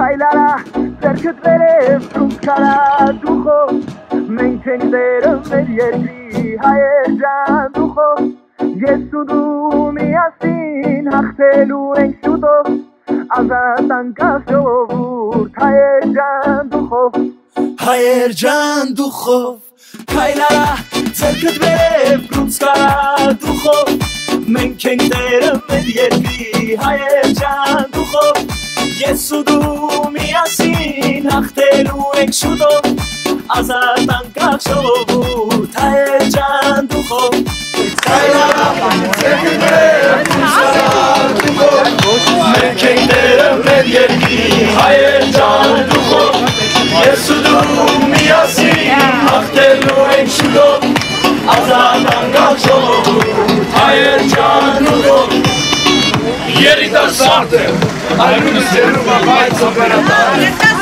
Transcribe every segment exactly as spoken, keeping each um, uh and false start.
Kaylara Serkut verip Ruskara duho Menken derim Medyeri Hayecan duho Yesudu miyasin Haktelu enşudo Azatan kasovur Hayecan duho Hayecan duho Kaylara Serkut verip Ruskara duho Menken derim Medyeri Hayecan duho Yesudu miyasin Haktelu enşudo Azatan kasovur Hayecan duho Kaylara Serkut verip Ruskara duho Menken derim Medyeri Hayecan duho Yesudu miyasin Haktelu enşudo Azatan kasovur Hayecan duho Yerita Sarte, Armenia and Artsakh.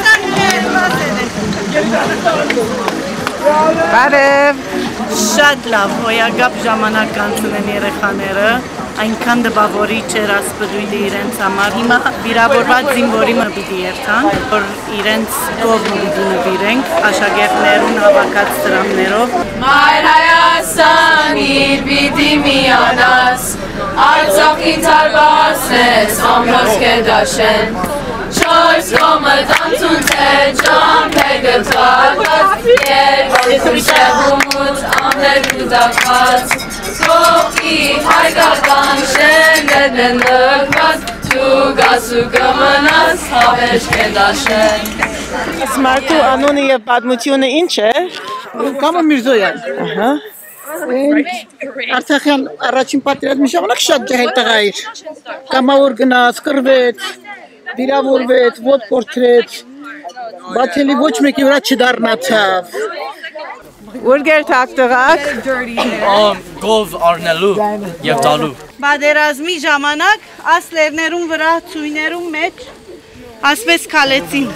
Բարև, շատ լավ, հոյագապ ժամանակ անցնեն երեխաները, այնքան դպավորիչ էր ասպրույլը իրենց համար։ Հիմա վիրավորված զինվորի մը պիտի երթան, որ իրենց կողմը պիտի նվիրենք, աշակերտներուն հավաքած դրամներով։ Մայր Հայաստանի պիտի միանաս, Արցախի թարբասնես, ամրոց կեդաշեն, Չորս կոմը տանցուն թե ճամպեր գտված, Երբալի խուշեղումուց ամներ գուտակված, Կողքի հայկական շեններն են լգված, Դու գասու կմնաս հավերջ կեդաշեն։ Մարդու անունը և պատմությունը ինչ է։ Կամը Միրզոյան։ Արցախյան առաջին պատերազմի ժամանակ շատ ջահել տղա էր։ Կամավոր գնաց, կռվեց, վիրավորվեց, ոտ կորցրեց, բացելի ոչ մեկի վրա չդառնացավ։ Ուր գերտակ տղաք։ Գով առնելու և տալու։ Պատերազմի ժամանակ ասլերներուն վրա ծույներուն մեջ ասպես քալեցին։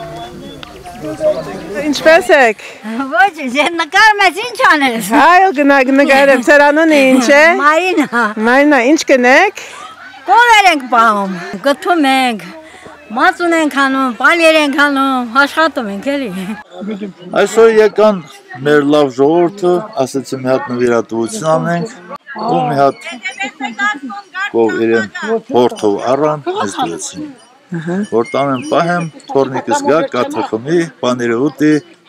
Ինչպես եք։ Ոչ, ես նկարում ես ինչ անես։ Այո, գնակ նկարեմ, ձեր անունը ինչ է։ Մարինա։ Մարինա, ինչ կնեք։ Կովեր ենք պահում, գտում ենք, մածուն ենք անում, պալեր ենք անում, աշխատում ենք էլի։ Այսօր եկան մեր լավ ժողովուրդը, ասեցի մի հատ նվիրատվություն անենք, ու մի հատ կով իրեն փորձով առան, ես դրեցին։ Որ տանեմ պահեմ, թորնիկս գա, կաթը խմի, պաները ուտի,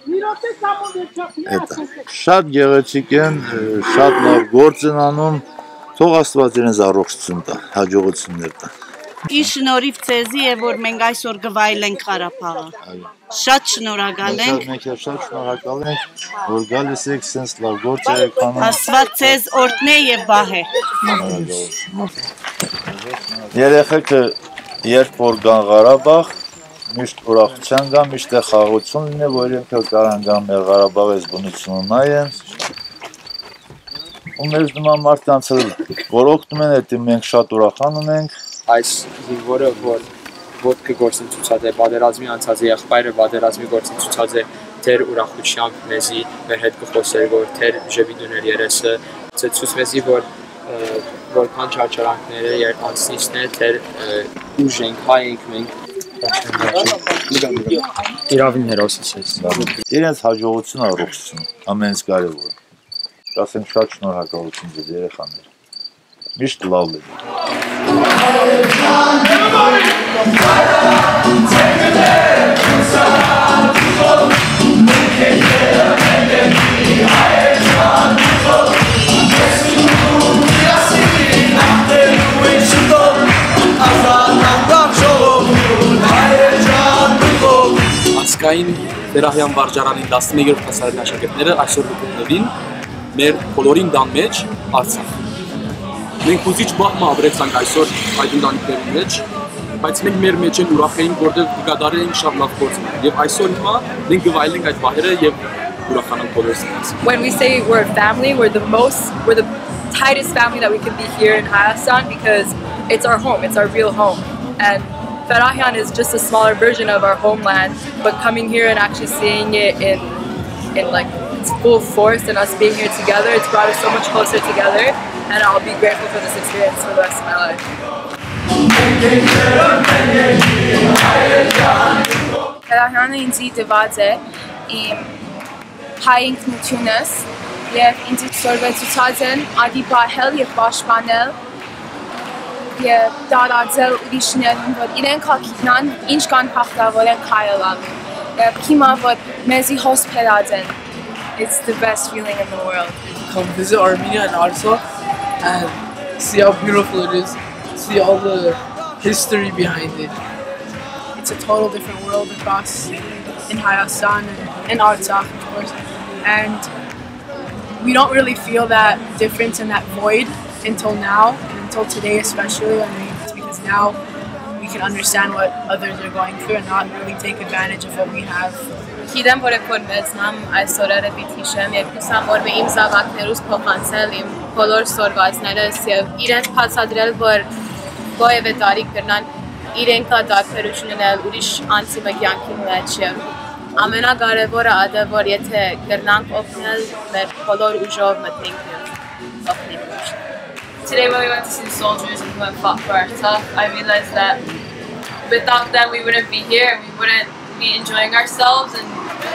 շատ գեղեցիկ են, շատ լավ գործ են անում, թող Աստված իրենց առողջություն տա, հաջողություններ տա։ Ինչ շնորհիվ ցեզի է, որ մենք այսօր գվայելենք Ղարաբաղը։ Շատ շնորհակալ ենք։ Մենք շատ շնորհակալ ենք, որ գալիս եք, սենց լավ գործ եք անում։ Աստված ցեզ օրհնե եւ բահե։ Երեխեքը երբ որ գան Ղարաբաղ, միշտ ուրախության գան, միշտ է խաղաղություն լինի, որ իրենք կարան գան մեր Ղարաբաղից բնությունը նայեն։ Ու մեզ նման մարդկանց որ օգնում են, դա մենք շատ ուրախանում ենք։ Այս զինվորը, որ ոտքը գործին ցուցած է, պատերազմի անցած է, եղբայրը պատերազմի գործին ցուցած է, թեր ուրախությամբ մեզի մեր հետ կխոսեր, որ թեր ժեվի դուներ երեսը, ցույց մեզի, որ որքան չարչարանքները երբ անցնիչն է, թեր ուժ ենք, հայ ենք մենք։ Իրավին հերոսից ես։ Իրենց հաջողություն առողջություն, ամենից կարևորը։ Ասենք շատ շնորհակալություն ձեզ երեխաներ։ Միշտ լավ Անցկային Ferrahian վարժարանին տասնմեկ դասարանի աշակերտները այսօր գտնվին մեր բոլորին դան մեջ Արցախ։ Մենք ուզիչ բախմը ապրեցանք այսօր այդ ընտանիքների մեջ, բայց մենք մեր մեջ են ուրախ էինք, որտեղ գադարել էինք շատ լավ գործ եւ այսօր հիմա մենք գվայելենք այդ բահերը եւ ուրախանանք բոլորս։ When we say we're a family, we're the most, we're the tightest family that we can be here in Hayastan because it's our home, it's our real home. And Ferrahian is just a smaller version of our homeland, but coming here and actually seeing it in, in like its full force and us being here together, it's brought us so much closer together, and I'll be grateful for this experience for the rest of my life. Ferrahyan-ը ինձ դված է իմ հայ ինքնությունս եւ ինձ սորվեցուցած են ադի պահել եւ պաշտպանել եւ տարածել ուրիշներին, որ իրենք հագիտնան ինչ կան հաղթավոր են քայլալ եւ հիմա որ մեզի հոսպետած են. It's the best feeling in the world. Come visit Armenia and Artsakh and see how beautiful it is, see all the history behind it. It's a total different world across in Hayastan and in Artsakh, of course. And we don't really feel that difference and that void until now, and until today especially. I mean, it's because now we can understand what others are going through and not really take advantage of what we have. Գիտեմ, որ եք որ մեզնամ այս օրերը պիտի շեմ եւ հուսամ, որ մի իմ զավակներուս փոխանցել իմ բոլոր սորվածներս եւ իրենց բացատրել, որ գոյեւե տարիք կրնան իրենք կա դարբերություն ունել ուրիշ անձիմը կյանքի մեջ եւ ամենակարևորը ադը, որ եթե կրնանք օգնել, մեր բոլոր ուժով մտնենք եւ օգնենք ուրիշ. Today when we went to see the soldiers and who fought for Artsakh, I realized that without them we wouldn't be here, we wouldn't be enjoying ourselves and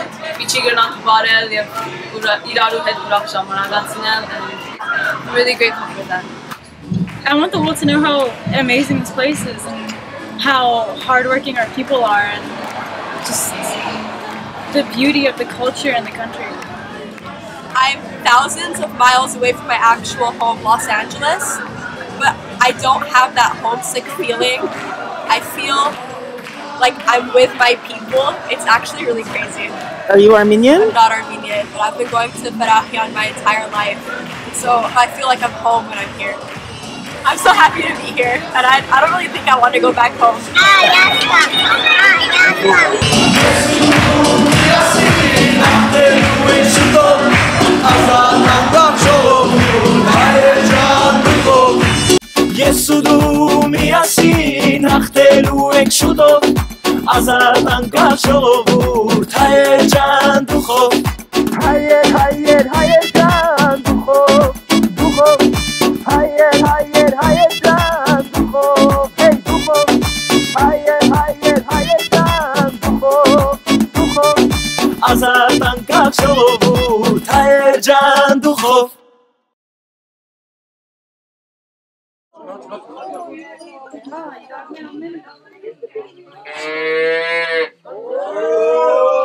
I'm really grateful for that. I want the world to know how amazing this place is and how hardworking our people are and just the beauty of the culture and the country. I'm thousands of miles away from my actual home, Los Angeles, but I don't have that homesick feeling. I feel like I'm with my people. It's actually really crazy. Are you Armenian? I'm not Armenian, but I've been going to Ferrahian my entire life. So I feel like I'm home when I'm here. I'm so happy to be here, and I, I don't really think I want to go back home. Azad ankar shovurt hayer jan du khof hayer hayer hayer jan du khof du khof hayer hayer hayer jan du khof hey du khof hayer hayer hayer jan du khof du khof azad ankar shovurt hayer jan du khof Oh